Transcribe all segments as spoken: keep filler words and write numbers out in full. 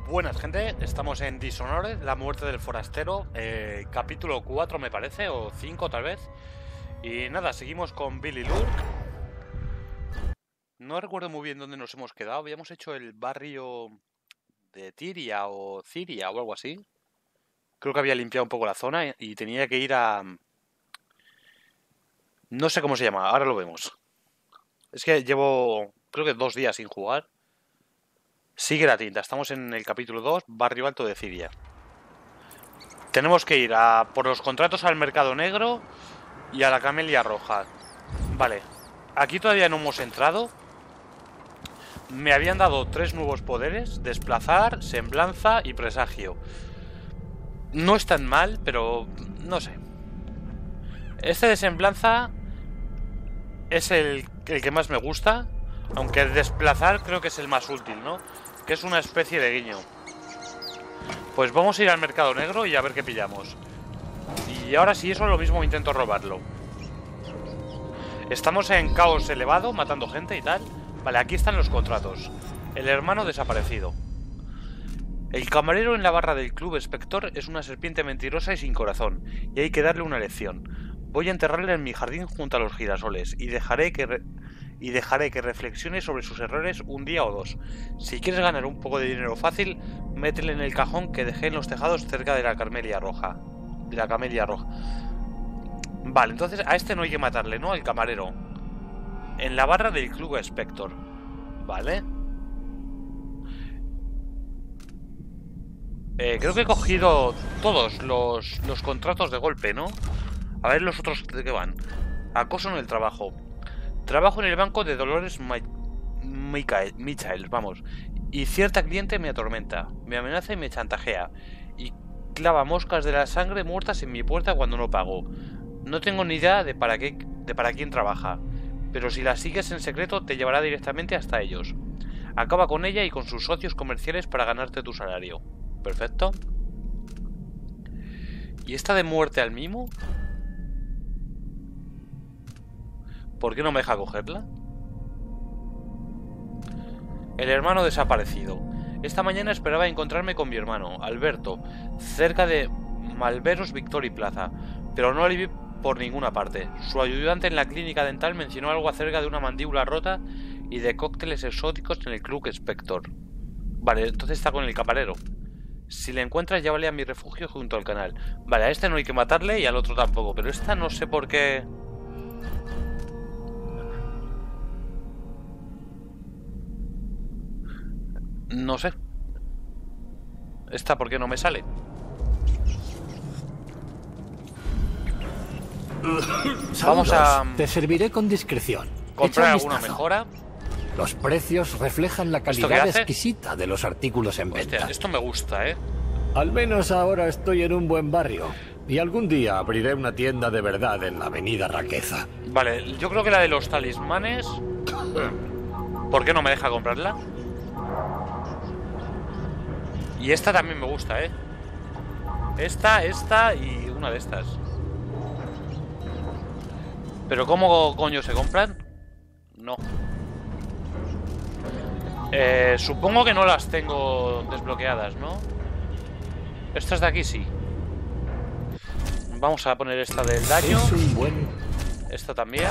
Buenas, gente, estamos en Dishonored, la muerte del forastero, eh, capítulo cuatro me parece, o cinco tal vez. Y nada, seguimos con Billy Lurk. No recuerdo muy bien dónde nos hemos quedado, habíamos hecho el barrio de Tiria o Ciria o algo así. Creo que había limpiado un poco la zona y tenía que ir a... No sé cómo se llama, ahora lo vemos. Es que llevo, creo que dos días sin jugar. Sigue la tinta, estamos en el capítulo dos, Barrio Alto de Ciria. Tenemos que ir a por los contratos al Mercado Negro y a la Camelia Roja. Vale, aquí todavía no hemos entrado. Me habían dado tres nuevos poderes: desplazar, semblanza y presagio. No es tan mal, pero no sé. Este de semblanza es el, el que más me gusta, aunque el desplazar creo que es el más útil, ¿no? Que es una especie de guiño. Pues vamos a ir al Mercado Negro y a ver qué pillamos. Y ahora sí, eso lo mismo intento robarlo. Estamos en caos elevado, matando gente y tal. Vale, aquí están los contratos. El hermano desaparecido. El camarero en la barra del Club Spector es una serpiente mentirosa y sin corazón, y hay que darle una lección. Voy a enterrarle en mi jardín junto a los girasoles, y dejaré que... Re Y dejaré que reflexione sobre sus errores un día o dos. Si quieres ganar un poco de dinero fácil, métele en el cajón que dejé en los tejados cerca de la Camelia Roja. De la Camelia Roja. Vale, entonces a este no hay que matarle, ¿no? El camarero. En la barra del Club Spector. Vale. Eh, creo que he cogido todos los, los contratos de golpe, ¿no? A ver los otros de qué van. Acoso en el trabajo. Trabajo en el banco de Dolores Michael, vamos. Y cierta cliente me atormenta, me amenaza y me chantajea. Y clava moscas de la sangre muertas en mi puerta cuando no pago. No tengo ni idea de para qué, de para quién trabaja. Pero si la sigues en secreto te llevará directamente hasta ellos. Acaba con ella y con sus socios comerciales para ganarte tu salario. Perfecto. ¿Y esta de muerte al mimo? ¿Por qué no me deja cogerla? El hermano desaparecido. Esta mañana esperaba encontrarme con mi hermano, Alberto, cerca de Malveros Victory Plaza, pero no le vi por ninguna parte. Su ayudante en la clínica dental mencionó algo acerca de una mandíbula rota y de cócteles exóticos en el Club Spector. Vale, entonces está con el camarero. Si le encuentras, llévale a mi refugio junto al canal. Vale, a este no hay que matarle y al otro tampoco, pero esta no sé por qué... No sé. ¿Esta por qué no me sale? Vamos a... Te serviré con discreción. Comprar alguna mejora. Los precios reflejan la calidad exquisita de los artículos en venta. Hostia, esto me gusta, ¿eh? Al menos ahora estoy en un buen barrio. Y algún día abriré una tienda de verdad en la avenida Raqueza. Vale, yo creo que la de los talismanes... ¿Por qué no me deja comprarla? Y esta también me gusta, ¿eh? Esta, esta y una de estas. ¿Pero cómo coño se compran? No. Eh, supongo que no las tengo desbloqueadas, ¿no? Estas de aquí sí. Vamos a poner esta del daño. Es un buen... Esta también.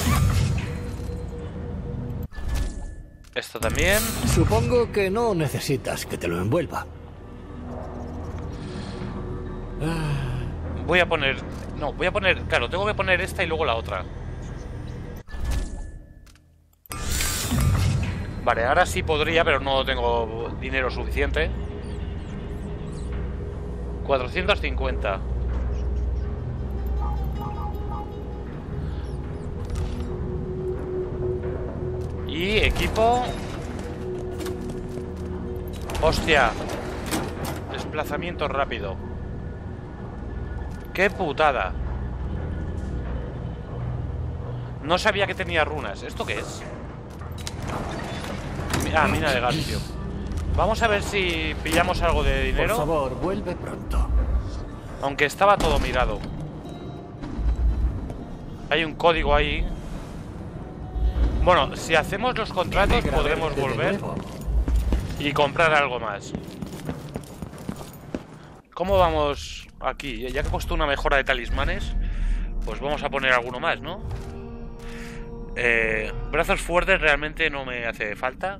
Esta también. Supongo que no necesitas que te lo envuelva. Voy a poner... No, voy a poner... Claro, tengo que poner esta y luego la otra. Vale, ahora sí podría, pero no tengo dinero suficiente. cuatrocientos cincuenta. Y equipo... Hostia. Desplazamiento rápido. ¡Qué putada! No sabía que tenía runas. ¿Esto qué es? Ah, mina de Garcio. Vamos a ver si pillamos algo de dinero. Por favor, vuelve pronto. Aunque estaba todo mirado. Hay un código ahí. Bueno, si hacemos los contratos podremos volver y comprar algo más. ¿Cómo vamos aquí? Ya que he puesto una mejora de talismanes, pues vamos a poner alguno más, ¿no? Eh, brazos fuertes realmente no me hace falta.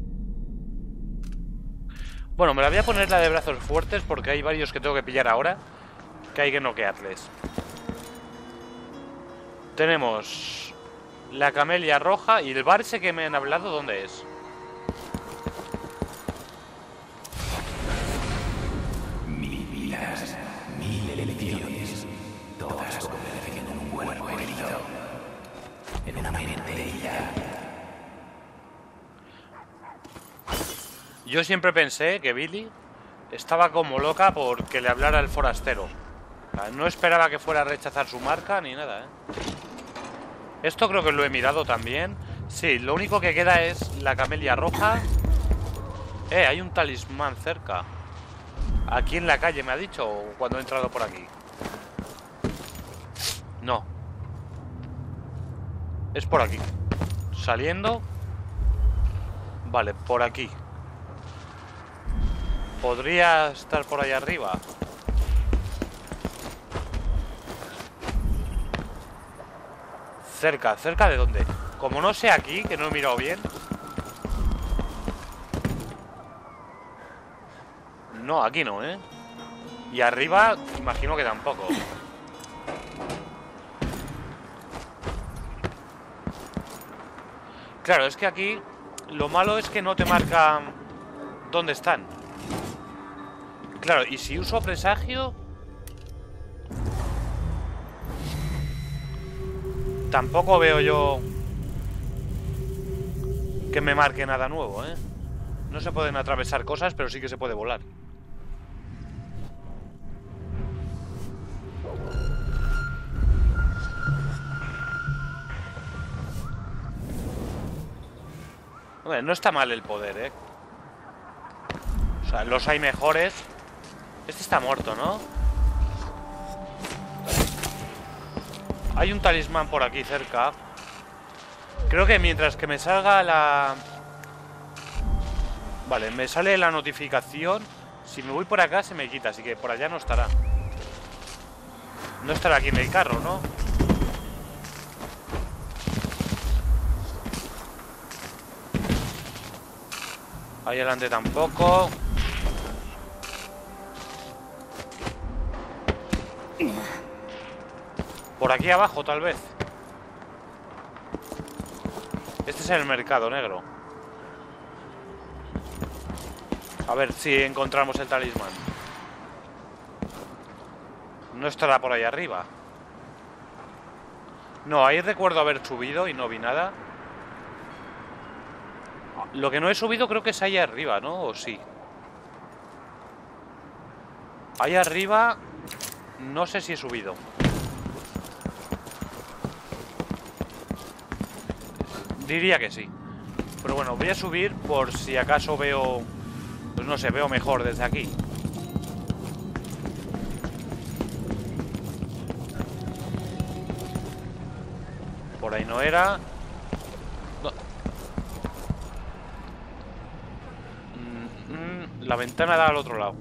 Bueno, me la voy a poner la de brazos fuertes porque hay varios que tengo que pillar ahora, que hay que noquearles. Tenemos la camelia roja y el barse que me han hablado, ¿dónde es? Mil vidas, mil elecciones, todas convergen en un cuerpo herido, en una mente herida. Yo siempre pensé que Billy estaba como loca porque le hablara el forastero. O sea, no esperaba que fuera a rechazar su marca ni nada, ¿eh? Esto creo que lo he mirado también. Sí, lo único que queda es la camelia roja. Eh, hay un talismán cerca. Aquí en la calle me ha dicho, o cuando he entrado por aquí. No. Es por aquí. Saliendo. Vale, por aquí. ¿Podría estar por ahí arriba? Cerca, ¿cerca de dónde? Como no sé aquí, que no he mirado bien. No, aquí no, ¿eh? Y arriba, imagino que tampoco. Claro, es que aquí lo malo es que no te marca dónde están. Claro, y si uso presagio, tampoco veo yo que me marque nada nuevo, ¿eh? No se pueden atravesar cosas, pero sí que se puede volar. Hombre, no está mal el poder, ¿eh? O sea, los hay mejores. Este está muerto, ¿no? Hay un talismán por aquí cerca. Creo que mientras que me salga la... Vale, me sale la notificación. Si me voy por acá se me quita, así que por allá no estará. No estará aquí en el carro, ¿no? Ahí adelante tampoco. Por aquí abajo, tal vez. Este es el mercado negro. A ver si encontramos el talismán. No estará por ahí arriba. No, ahí recuerdo haber subido y no vi nada. Lo que no he subido creo que es ahí arriba, ¿no? ¿O sí? Ahí arriba no sé si he subido. Diría que sí. Pero bueno, voy a subir por si acaso veo... Pues no sé, veo mejor desde aquí. Por ahí no era. No. Mm, mm, la ventana da al otro lado.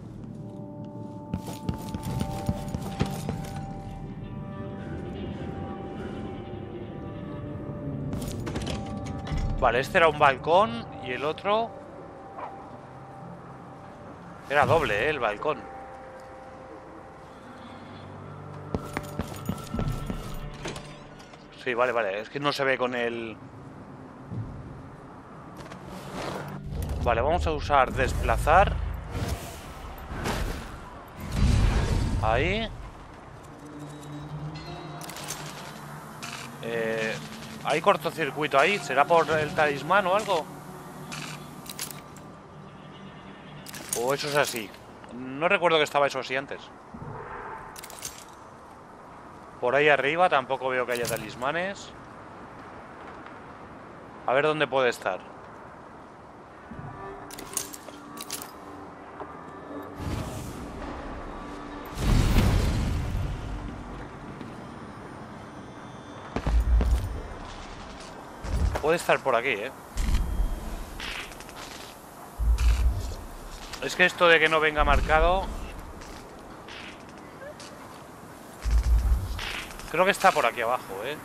Vale, este era un balcón y el otro... Era doble, ¿eh? El balcón. Sí, vale, vale. Es que no se ve con el... Vale, vamos a usar desplazar. Ahí. Eh... Hay cortocircuito ahí. ¿Será por el talismán o algo? O eso es así. No recuerdo que estaba eso así antes. Por ahí arriba tampoco veo que haya talismanes. A ver dónde puede estar. Puede estar por aquí, ¿eh? Es que esto de que no venga marcado... Creo que está por aquí abajo, ¿eh?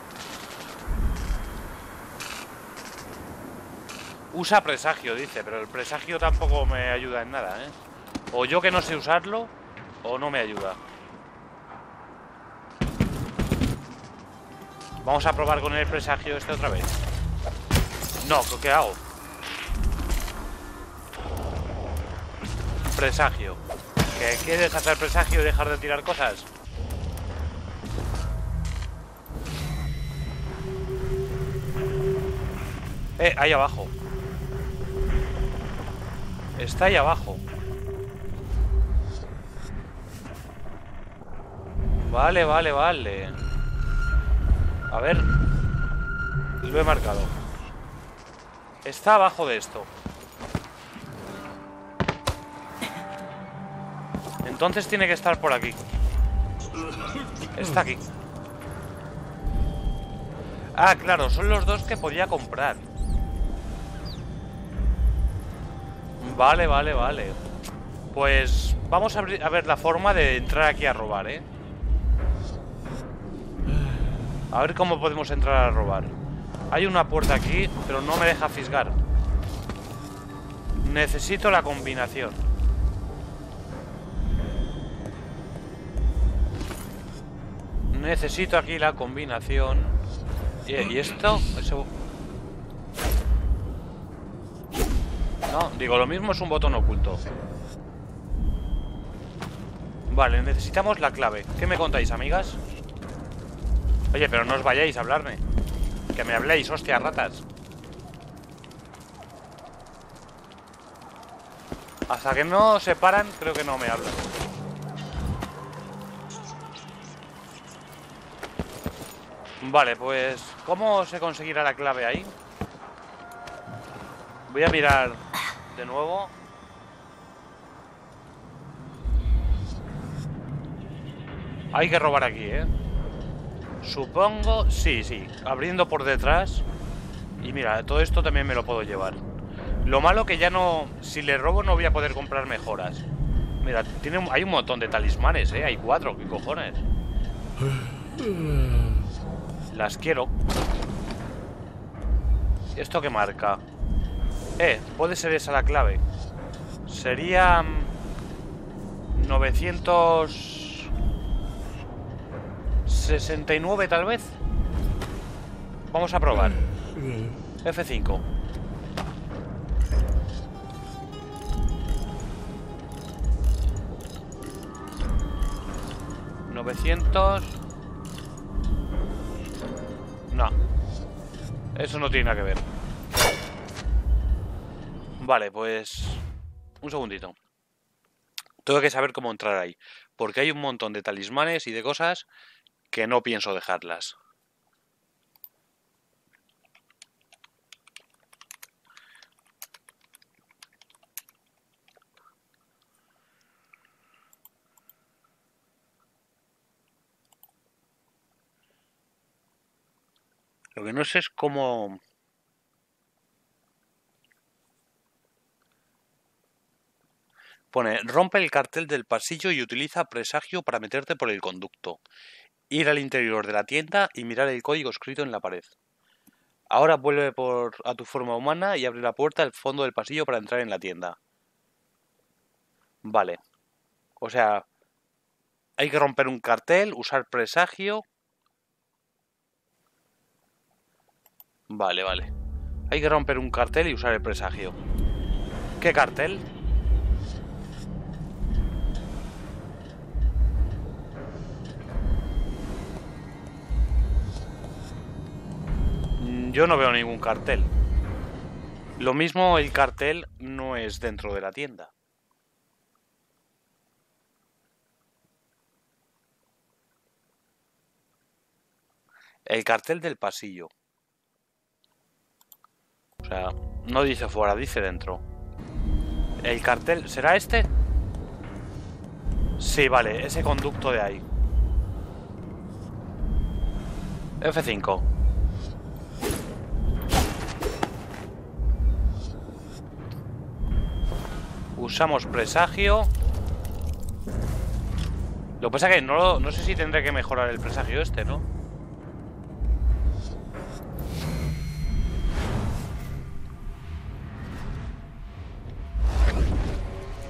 Usa presagio, dice, pero el presagio tampoco me ayuda en nada, ¿eh? O yo que no sé usarlo, o no me ayuda. Vamos a probar con el presagio este otra vez. No, ¿qué hago? Presagio. ¿Qué quieres hacer presagio y dejar de tirar cosas? Eh, ahí abajo. Está ahí abajo. Vale, vale, vale. A ver. Lo he marcado. Está abajo de esto. Entonces tiene que estar por aquí. Está aquí. Ah, claro, son los dos que podía comprar. Vale, vale, vale. Pues vamos a, a ver la forma de entrar aquí a robar, ¿eh? A ver cómo podemos entrar a robar. Hay una puerta aquí, pero no me deja fisgar. Necesito la combinación. Necesito aquí la combinación. ¿Y, y esto? Eso... No, digo, lo mismo es un botón oculto. Vale, necesitamos la clave. ¿Qué me contáis, amigas? Oye, pero no os vayáis a hablarme. Que me habléis, hostia, ratas. Hasta que no se paran, creo que no me hablan. Vale, pues... ¿cómo se conseguirá la clave ahí? Voy a mirar de nuevo. Hay que robar aquí, ¿eh? Supongo... Sí, sí. Abriendo por detrás. Y mira, todo esto también me lo puedo llevar. Lo malo que ya no... Si le robo no voy a poder comprar mejoras. Mira, tiene un... hay un montón de talismanes, ¿eh? Hay cuatro, ¿qué cojones? Las quiero. ¿Esto qué marca? Eh, puede ser esa la clave. Sería... novecientos sesenta y nueve tal vez. Vamos a probar. F cinco. novecientos. No. Eso no tiene nada que ver. Vale, pues... un segundito. Tengo que saber cómo entrar ahí. Porque hay un montón de talismanes y de cosas que no pienso dejarlas. Lo que no sé es cómo... Pone, rompe el cartel del pasillo y utiliza presagio para meterte por el conducto. Ir al interior de la tienda y mirar el código escrito en la pared. Ahora vuelve por a tu forma humana y abre la puerta al fondo del pasillo para entrar en la tienda. Vale. O sea, hay que romper un cartel, usar presagio. Vale, vale. Hay que romper un cartel y usar el presagio. ¿Qué cartel? Yo no veo ningún cartel. Lo mismo, el cartel no es dentro de la tienda. El cartel del pasillo. O sea, no dice fuera, dice dentro. El cartel... ¿será este? Sí, vale, ese conducto de ahí. F cinco. Usamos presagio. Lo que pasa es que no, no sé si tendré que mejorar el presagio este, ¿no?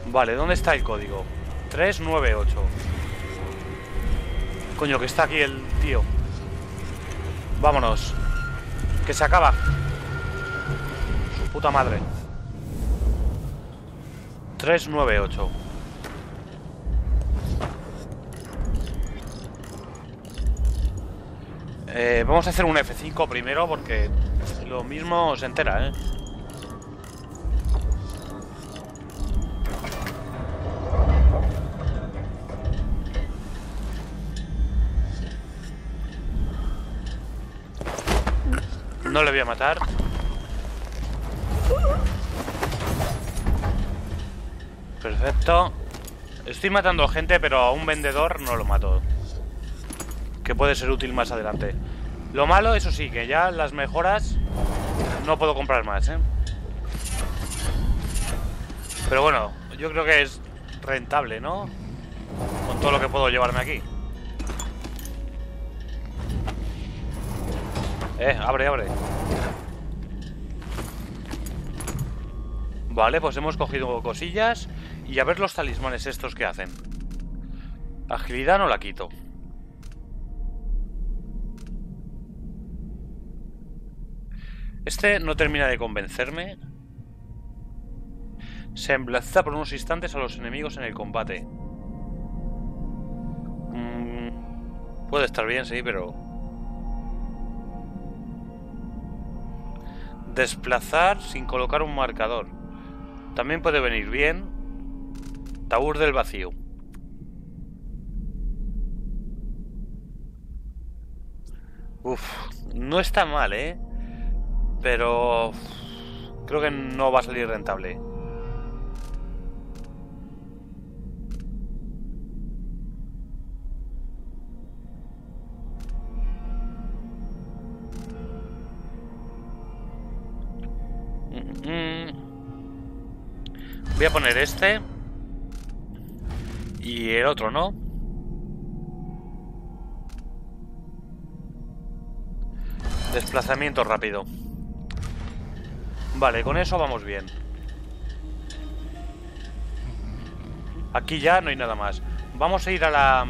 Vale, ¿dónde está el código? tres nueve ocho. Coño, que está aquí el tío. Vámonos. Que se acaba. Su puta madre. tres nueve ocho. Eh, vamos a hacer un F cinco primero porque lo mismo se entera, ¿eh? No le voy a matar. Perfecto. Estoy matando gente, pero a un vendedor no lo mato. Que puede ser útil más adelante. Lo malo, eso sí, que ya las mejoras no puedo comprar más, ¿eh? Pero bueno, yo creo que es rentable, ¿no? Con todo lo que puedo llevarme aquí. Eh, abre, abre. Vale, pues hemos cogido cosillas. Y a ver los talismanes estos que hacen. Agilidad no la quito. Este no termina de convencerme. Se emblaza por unos instantes a los enemigos en el combate. Mm, puede estar bien, sí, pero... Desplazar sin colocar un marcador. También puede venir bien. Taur del vacío. Uf, no está mal, ¿eh? Pero... creo que no va a salir rentable. Voy a poner este. Y el otro, ¿no? Desplazamiento rápido. Vale, con eso vamos bien. Aquí ya no hay nada más. Vamos a ir a la...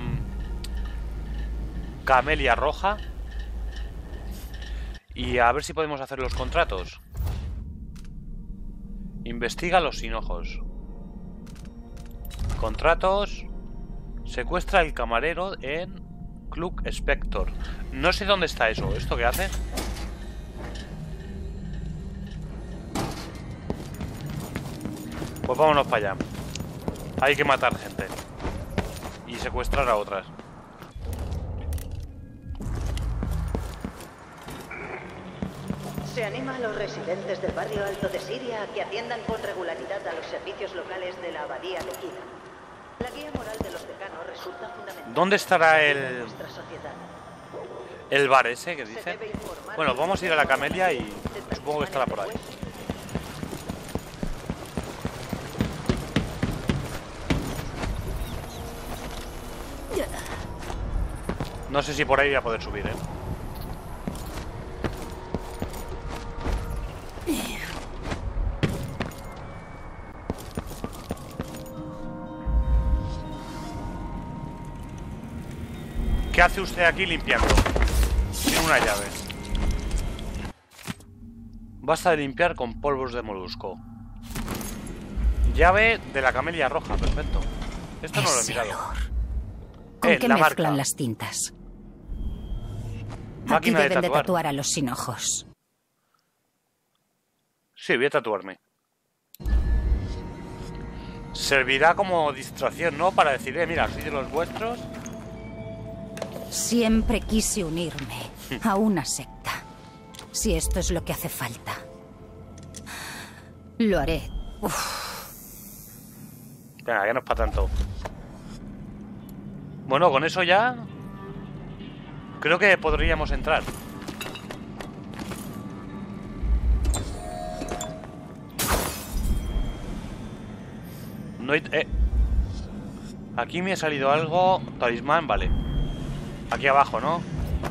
Camelia Roja. Y a ver si podemos hacer los contratos. Investiga los sin ojos. Contratos. Secuestra el camarero en Club Spector. No sé dónde está eso. ¿Esto qué hace? Pues vámonos para allá. Hay que matar gente. Y secuestrar a otras. Se anima a los residentes del barrio alto de Siria a que atiendan con regularidad a los servicios locales de la abadía de Kira. La guía moral de los decanos resulta fundamental. ¿Dónde estará el... el bar ese que dice? Bueno, vamos a ir a la Camelia y supongo que estará por ahí. No sé si por ahí voy a poder subir, ¿eh? ¿Qué hace usted aquí limpiando? Tiene una llave. Basta de limpiar con polvos de molusco. Llave de la Camelia Roja, perfecto. Esto no lo he mirado. ¿Con eh, qué la mezclan marca. las tintas? Máquina Aquí de deben de tatuar. tatuar a los sin ojos. Sí, voy a tatuarme. Servirá como distracción, ¿no? Para decir, eh, mira, soy de los vuestros. Siempre quise unirme a una secta. Si esto es lo que hace falta, lo haré. Uf. Venga, que no es para tanto. Bueno, con eso ya... creo que podríamos entrar. No hay... Eh. Aquí me ha salido algo... Talismán, vale. Aquí abajo, ¿no?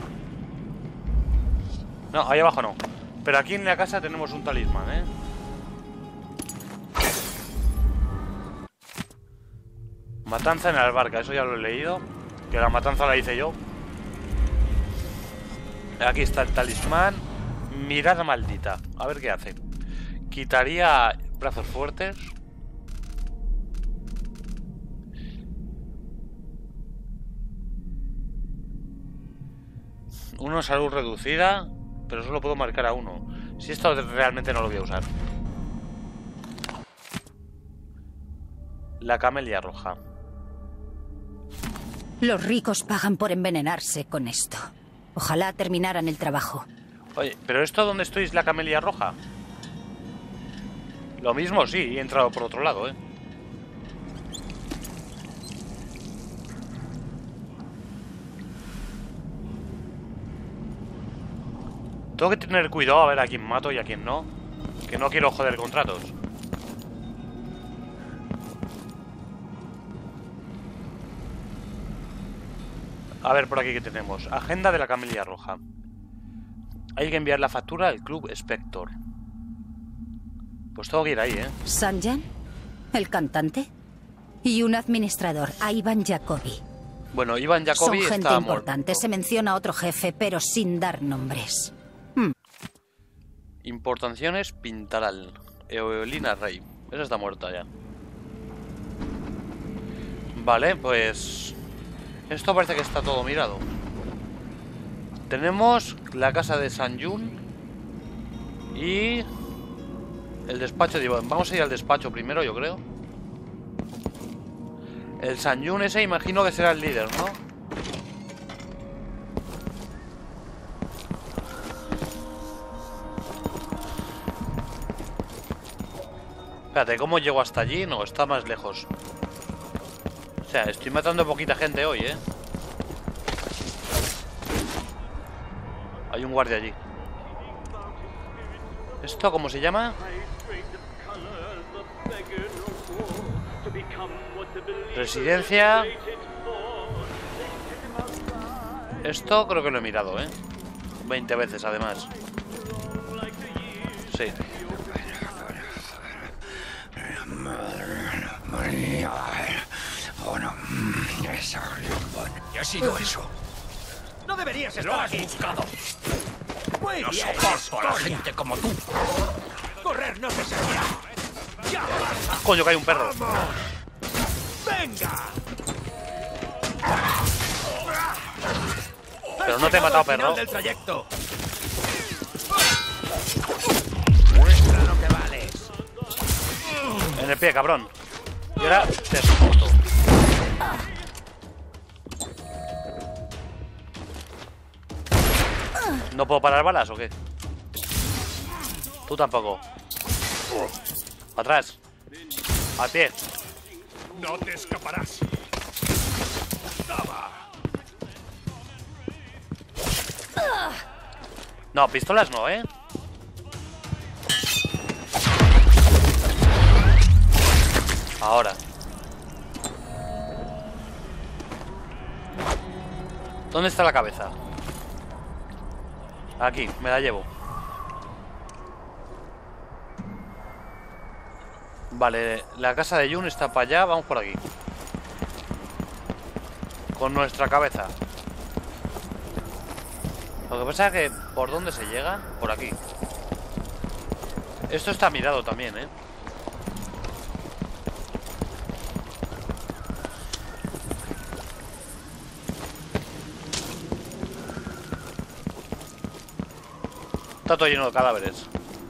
No, ahí abajo no. Pero aquí en la casa tenemos un talismán, ¿eh? Matanza en Albarca, eso ya lo he leído. Que la matanza la hice yo. Aquí está el talismán. Mirada maldita. A ver qué hace. Quitaría brazos fuertes. Uno salud reducida. Pero solo puedo marcar a uno. Si esto realmente no lo voy a usar. La camelia roja. Los ricos pagan por envenenarse con esto. Ojalá terminaran el trabajo. Oye, ¿pero esto dónde estoy es la camelia roja? Lo mismo, sí, he entrado por otro lado, ¿eh? Tengo que tener cuidado a ver a quién mato y a quién no. Que no quiero joder contratos. A ver por aquí que tenemos. Agenda de la camelia roja. Hay que enviar la factura al Club Spector. Pues tengo que ir ahí, ¿eh? Sanjan, el cantante, y un administrador, Ivan Jacobi. Bueno, Ivan Jacobi Son gente está importante. muerto. Se menciona a otro jefe, pero sin dar nombres. Hmm. Importaciones Pintaral. Eolina Rey. Esa está muerta ya. Vale, pues... esto parece que está todo mirado. Tenemos la casa de Sanjun y el despacho de Iván. Vamos a ir al despacho primero, yo creo. El Sanjun ese imagino que será el líder, ¿no? Espérate, ¿cómo llego hasta allí? No, está más lejos. O sea, estoy matando a poquita gente hoy, ¿eh? Hay un guardia allí. ¿Esto cómo se llama? Residencia. Esto creo que lo he mirado, ¿eh? veinte veces además. Sí. ¿Qué ha sido eso? No deberías estar Lo has aquí. buscado. Muy No bien, soporto a la historia. gente como tú. Correr no te servirá. ¡Ya basta! Coño, que hay un perro. ¡Venga! Pero Has no te he llegado matado, al final perro. del trayecto. Muestra lo que vales. En el pie, cabrón. Y ahora te soporto. ¿No puedo parar balas o qué? Tú tampoco. Atrás. Al pie. No te escaparás. No, pistolas no, ¿eh? Ahora. ¿Dónde está la cabeza? Aquí, me la llevo. Vale, la casa de Jun está para allá, vamos por aquí. Con nuestra cabeza. Lo que pasa es que... ¿por dónde se llega? Por aquí. Esto está mirado también, ¿eh? Está todo lleno de cadáveres.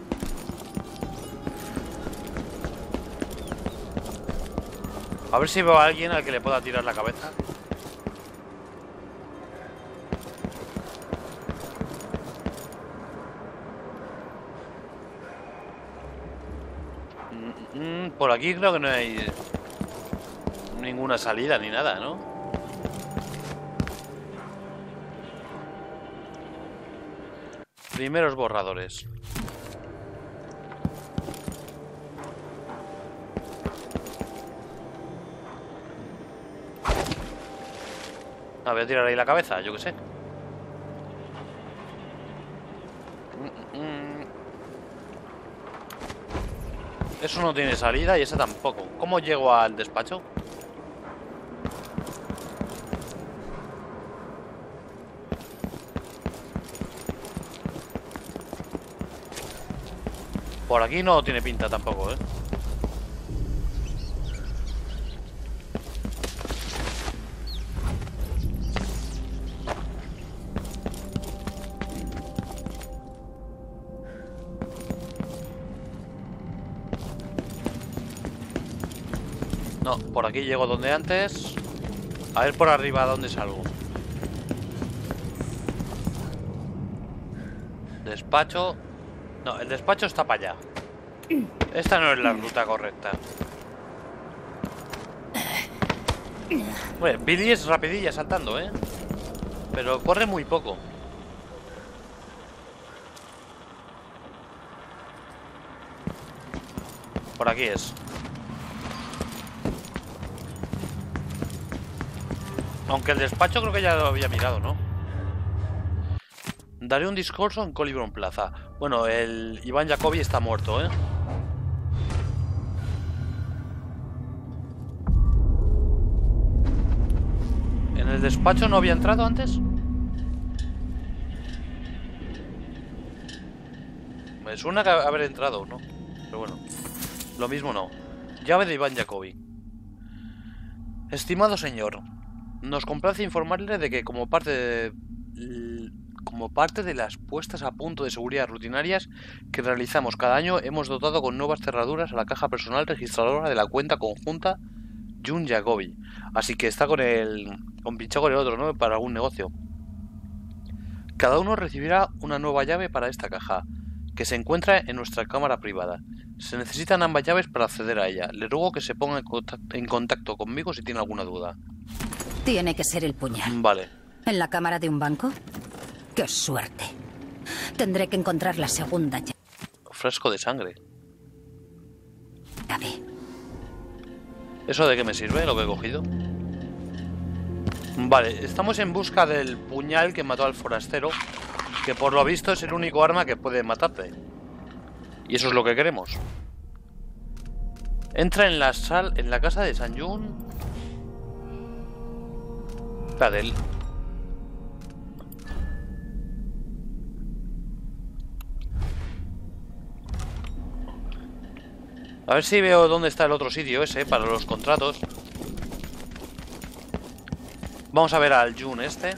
A ver si veo a alguien al que le pueda tirar la cabeza. Mm, mm, por aquí creo que no hay ninguna salida ni nada, ¿no? Primeros borradores. Ah, voy a tirar ahí la cabeza, yo qué sé. Eso no tiene salida y esa tampoco. ¿Cómo llego al despacho? Por aquí no tiene pinta tampoco, ¿eh? No, por aquí llego donde antes. A ver por arriba dónde salgo. Despacho. No, el despacho está para allá. Esta no es la ruta correcta. Bueno, Billy es rapidilla saltando, ¿eh? Pero corre muy poco. Por aquí es. Aunque el despacho creo que ya lo había mirado, ¿no? Daré un discurso en Colibron Plaza. Bueno, el Iván Jacobi está muerto, ¿eh? ¿En el despacho no había entrado antes? Me suena que haber entrado, ¿no? Pero bueno, lo mismo no. Llave de Iván Jacobi. Estimado señor, nos complace informarle de que como parte de... Como parte de las puestas a punto de seguridad rutinarias que realizamos cada año, hemos dotado con nuevas cerraduras a la caja personal registradora de la cuenta conjunta Jun Jacobi. Así que está con el... con pinchado con el otro, ¿no? Para algún negocio. Cada uno recibirá una nueva llave para esta caja, que se encuentra en nuestra cámara privada. Se necesitan ambas llaves para acceder a ella. Le ruego que se ponga en contacto, en contacto conmigo si tiene alguna duda. Tiene que ser el puñal. Vale. ¿En la cámara de un banco? ¡Qué suerte! Tendré que encontrar la segunda llave. Frasco de sangre. ¿Eso de qué me sirve lo que he cogido? Vale, estamos en busca del puñal que mató al forastero, que por lo visto es el único arma que puede matarte. Y eso es lo que queremos. Entra en la sal, en la casa de San Jun. Padel. A ver si veo dónde está el otro sitio ese para los contratos. Vamos a ver al Jun este.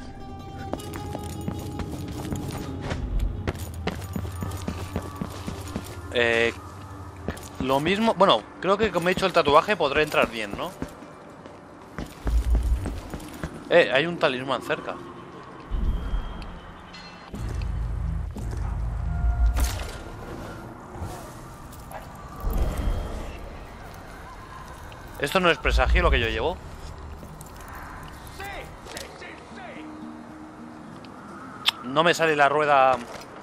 Eh, lo mismo... Bueno, creo que como he hecho el tatuaje podré entrar bien, ¿no? Eh, hay un talismán cerca. ¿Esto no es presagio lo que yo llevo? No me sale la rueda.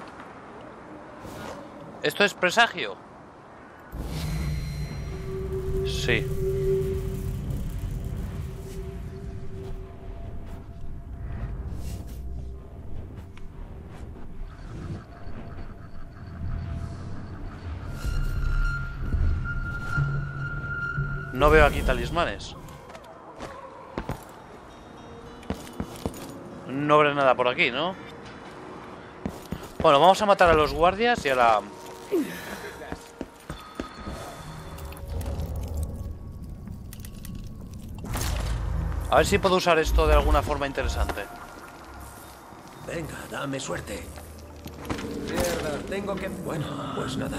¿Esto es presagio? Sí. No veo aquí talismanes. No habrá nada por aquí, ¿no? Bueno, vamos a matar a los guardias y a la... A ver si puedo usar esto de alguna forma interesante. Venga, dame suerte. Mierda, tengo que... Bueno, pues nada.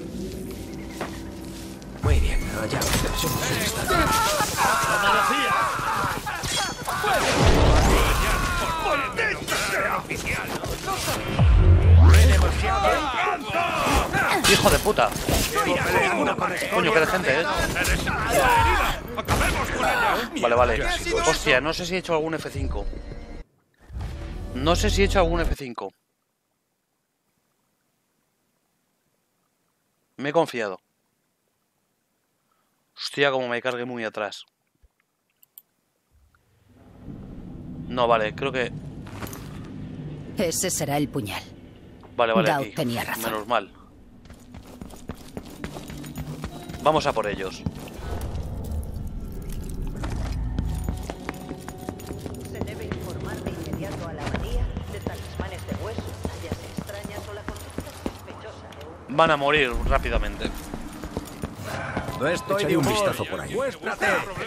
Muy bien, allá. Somos esta. ¡Hijo de puta! Coño, qué de gente, ¿eh? Vale, vale. Hostia, no sé si he hecho algún F cinco. No sé si he hecho algún F cinco. Me he confiado. Hostia, como me cargue muy atrás. No, vale, creo que... Ese será el puñal. Vale, vale, Gao aquí. tenía razón. Menos mal. Vamos a por ellos. Se debe informar de inmediato a la abadía de talismanes de hueso, tallas extrañas o la conducta sospechosa de un... van a morir rápidamente. No estoy Echaré de un humor. vistazo por ahí. Muéstrate.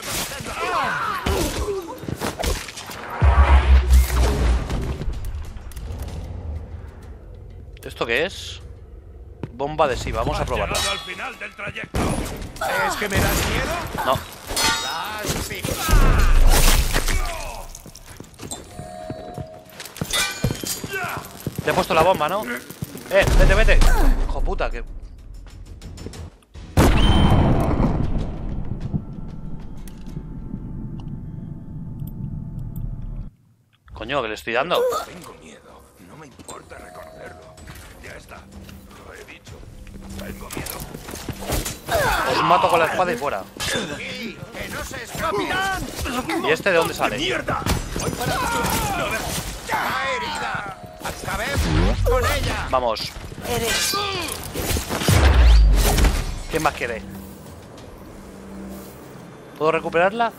¿Esto qué es? Bomba adhesiva, vamos a probarla. Al final del trayecto. ¿Es que me das miedo? No. Te he puesto la bomba, ¿no? Eh, vete, vete. Hijo puta, que... Coño, que le estoy dando. Tengo miedo. No me importa reconocerlo. Ya está. Lo he dicho. Tengo miedo. Os mato con la espada y fuera. ¡Que no se escape! ¿Y este de dónde sale? ¡Mierda! ¡Está herida! ¡Acabemos con ella! Vamos. Eres... ¿Quién más quiere? ¿Puedo recuperarla?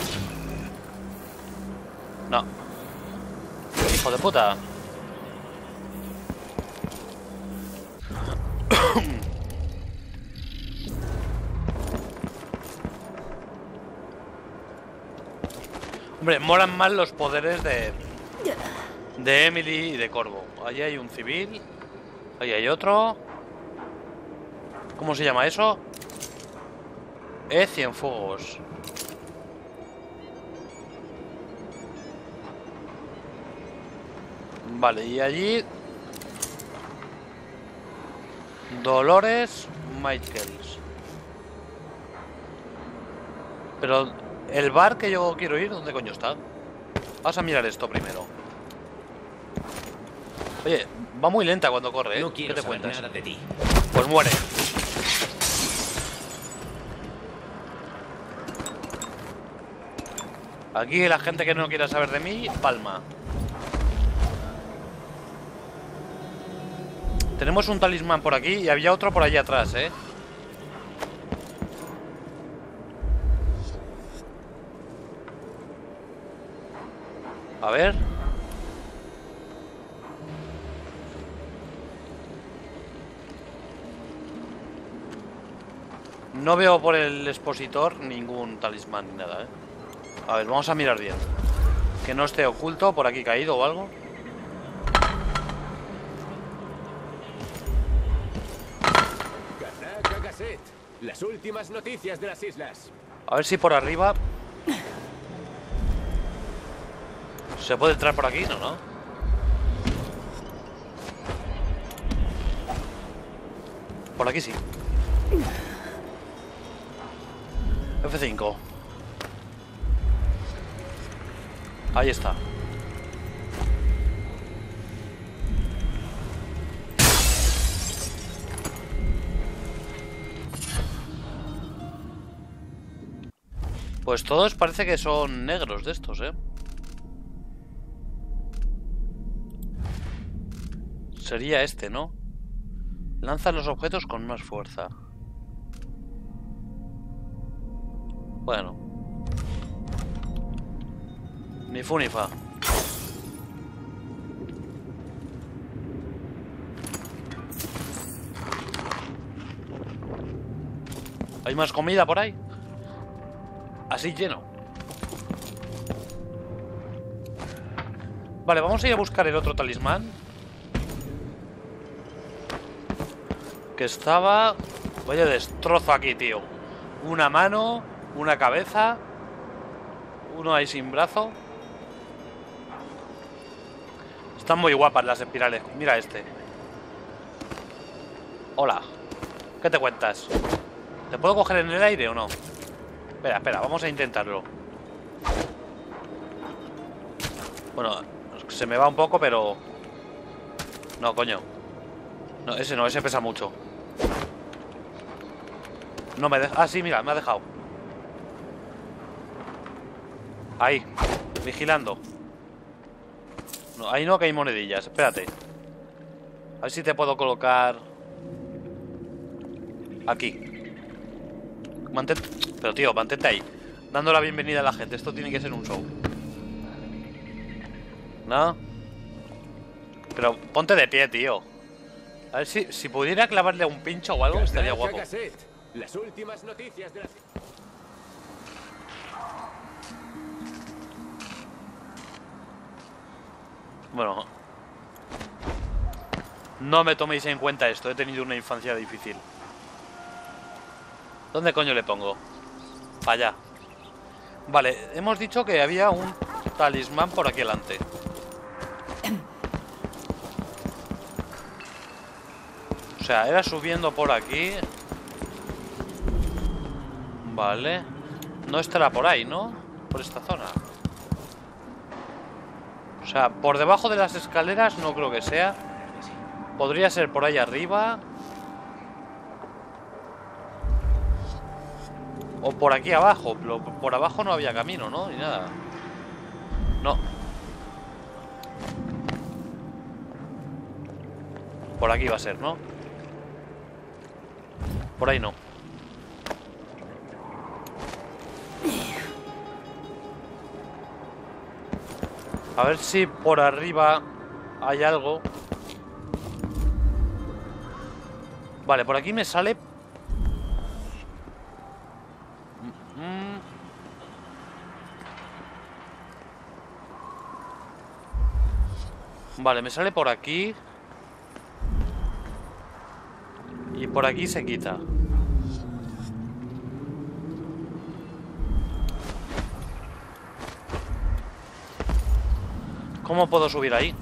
No. Hijo de puta. Hombre, molan más los poderes de... de Emily y de Corvo. Allí hay un civil. Ahí hay otro. ¿Cómo se llama eso? E Cienfuegos. Vale, y allí... Dolores Michaels. Pero... el bar que yo quiero ir, ¿dónde coño está? Vamos a mirar esto primero. Oye, va muy lenta cuando corre, ¿eh? No quiero ¿Qué te saber cuentas? nada de ti. Pues muere. Aquí la gente que no quiera saber de mí, palma. Tenemos un talismán por aquí y había otro por allá atrás, ¿eh? A ver. No veo por el expositor ningún talismán ni nada, ¿eh? A ver, vamos a mirar bien. Que no esté oculto por aquí caído o algo. Gazette, Gazette. Las últimas noticias de las islas. A ver si por arriba... ¿Se puede entrar por aquí? No, ¿no? Por aquí sí. F cinco. Ahí está. Pues todos parece que son negros de estos, ¿eh? Sería este, ¿no? Lanza los objetos con más fuerza. Bueno. Ni fu ni fa. ¿Hay más comida por ahí? Así lleno. Vale, vamos a ir a buscar el otro talismán. Que estaba... Vaya destrozo aquí, tío. Una mano, una cabeza. Uno ahí sin brazo. Están muy guapas las espirales. Mira este. Hola. ¿Qué te cuentas? ¿Te puedo coger en el aire o no? Espera, espera, vamos a intentarlo. Bueno, se me va un poco, pero... No, coño. No, ese no, ese pesa mucho. No me deja... Ah, sí, mira, me ha dejado. Ahí, vigilando. No, ahí no, que hay monedillas. Espérate. A ver si te puedo colocar... Aquí. Mantén... Pero tío, mantente ahí. Dando la bienvenida a la gente. Esto tiene que ser un show. ¿No? Pero ponte de pie, tío. A ver si, si pudiera clavarle a un pincho o algo, estaría guapo. Cassette, las últimas noticias de la... Bueno, no me toméis en cuenta esto, he tenido una infancia difícil. ¿Dónde coño le pongo? Para allá. Vale, hemos dicho que había un talismán por aquí delante. O sea, era subiendo por aquí. Vale. No estará por ahí, ¿no? Por esta zona. O sea, por debajo de las escaleras no creo que sea. Podría ser por ahí arriba. O por aquí abajo. Pero por abajo no había camino, ¿no? Ni nada. No. Por aquí va a ser, ¿no? Por ahí no. A ver si por arriba hay algo. Vale, por aquí me sale... Mm. Vale, me sale por aquí. Y por aquí se quita. ¿Cómo puedo subir ahí?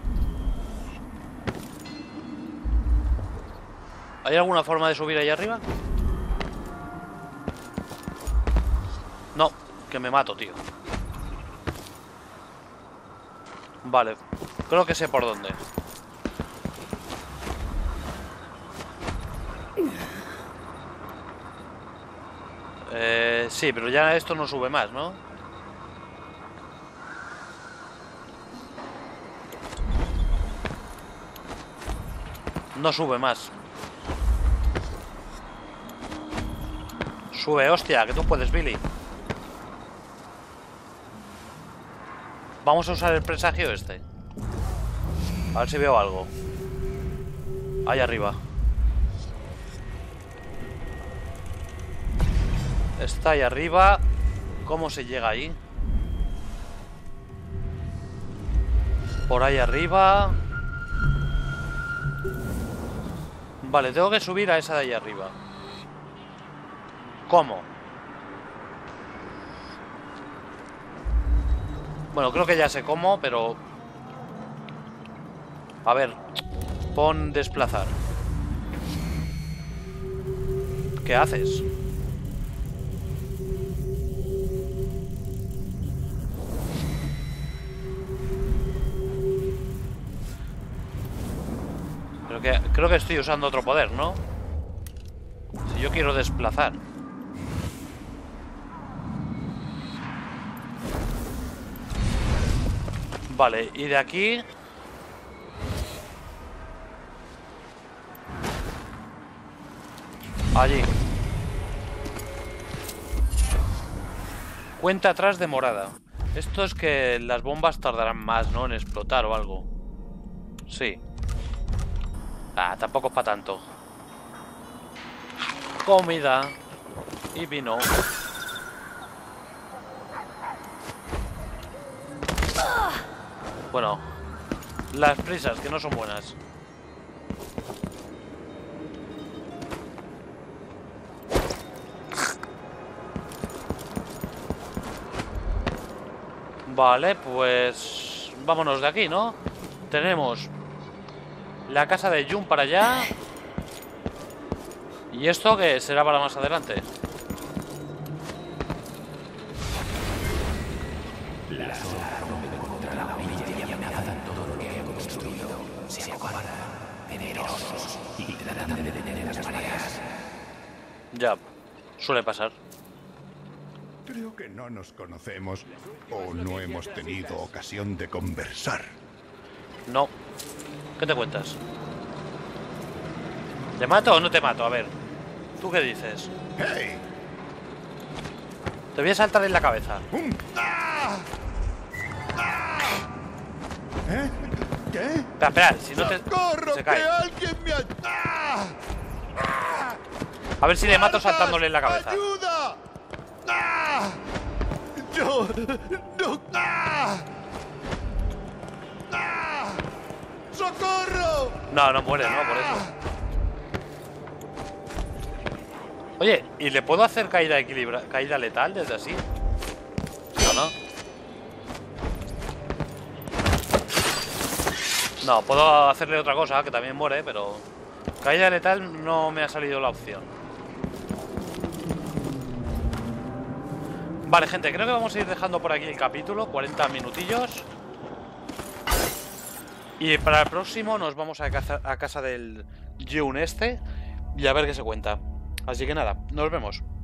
¿Hay alguna forma de subir ahí arriba? No, que me mato, tío. Vale, creo que sé por dónde. Eh, sí, pero ya esto no sube más, ¿no? No sube más. Sube, hostia, que tú puedes, Billy. Vamos a usar el presagio este. A ver si veo algo. Ahí arriba. Está ahí arriba. ¿Cómo se llega ahí? Por ahí arriba. Vale, tengo que subir a esa de ahí arriba. ¿Cómo? Bueno, creo que ya sé cómo, pero... A ver, pon desplazar. ¿Qué haces? Creo que, creo que estoy usando otro poder, ¿no? Si yo quiero desplazar. Vale, y de aquí... Allí. Cuenta atrás de morada. Esto es que las bombas tardarán más, ¿no? En explotar o algo. Sí. Ah, tampoco es para tanto. Comida. Y vino. Bueno, las prisas, que no son buenas. Vale, pues... vámonos de aquí, ¿no? Tenemos la casa de Jun para allá. ¿Y esto qué será para más adelante? La sola rompe contra la orilla y amenaza todo lo que haya construido. Se acabará temerosos y tratan de detener las mareas. Ya, suele pasar. Creo que no nos conocemos o no hemos tenido ocasión de conversar. No. ¿Qué te cuentas? ¿Te mato o no te mato? A ver. ¿Tú qué dices? ¡Hey! Te voy a saltar en la cabeza. ¡Um! ¡Ah! ¡Ah! ¿Eh? ¿Qué? Espera, espera, si no te... ¡Socorro! Se cae. ¡Que alguien me ayude! ¡Ah! A ver si le mato ¡Guardas! saltándole en la cabeza. ¡Ayuda! ¡Ah! Yo... No... ¡Ah! ¡Ah! ¡Socorro! No, no muere, no, por eso. Oye, ¿y le puedo hacer caída equilibra... caída letal desde así? ¿Sí o no? No, puedo hacerle otra cosa, que también muere, pero... Caída letal no me ha salido la opción. Vale, gente, creo que vamos a ir dejando por aquí el capítulo. cuarenta minutillos. Y para el próximo nos vamos a casa, a casa del June este y a ver qué se cuenta. Así que nada, nos vemos.